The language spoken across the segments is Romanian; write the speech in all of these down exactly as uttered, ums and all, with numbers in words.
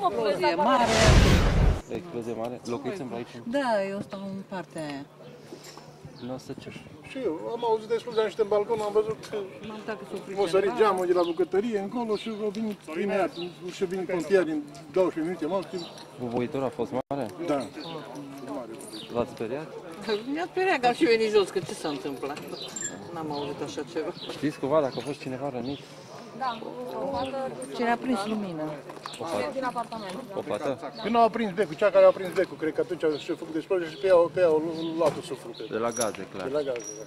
Explozie mare. Explozie mare? Locuiți în aici? Da, eu stau în partea aia. Nu o să ce? Și eu am auzit de explozia niște în balcon, am văzut că m-a sărit geamul de la bucătărie încolo și au venit imediat, și-au venit pompieri în douăsprezece minute, mă știu. Bubuitura a fost mare? Da. V-ați speriat? Mi-a speriat că am și venit jos, că ce s-a întâmplat? N-am auzit așa ceva. Știți cumva dacă a fost cineva rănit? Da, o fată Cine a prins lumină? O fată? din apartament. O fată? Când au aprins becul, cea care a aprins becul, cred că atunci și-a făcut explozie și pe ea, pe ea au luat-o suflu. De la gaze, clar. De la gaze, da.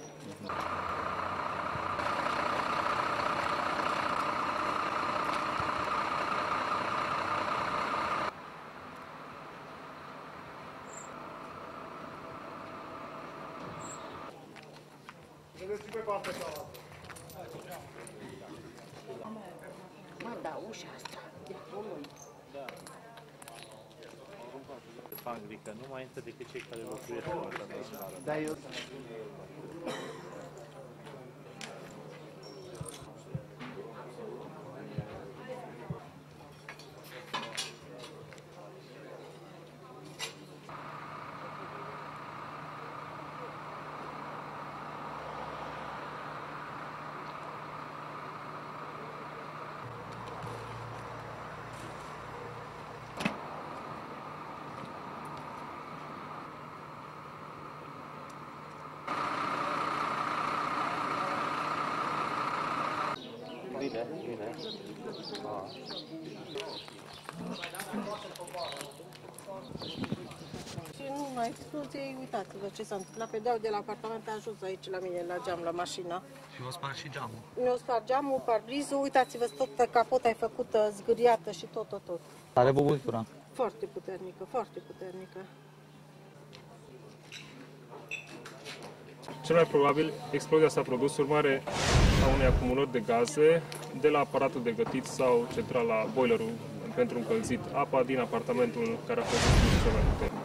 Mă, da, ușa asta. Adică nu mai intră decât cei care locuiesc în această. Da, eu... Bine, bine. Ah. Și nu, la explozie, uitați-vă ce s-a întâmplat. Pe deal de la apartament a ajuns aici la mine, la geam, la mașină. Și v-a spart și geamul. Mi-a spart geamul, parbrizul, uitați-vă, tot capota e făcută zgâriată și tot, tot, tot. Are bubuitura. Foarte puternică, foarte puternică. Cel mai probabil, explozia s-a produs urmare a unei acumulări de gaze de la aparatul de gătit sau centrala boilerul pentru încălzit apa din apartamentul care a fost expus cel mai puternic.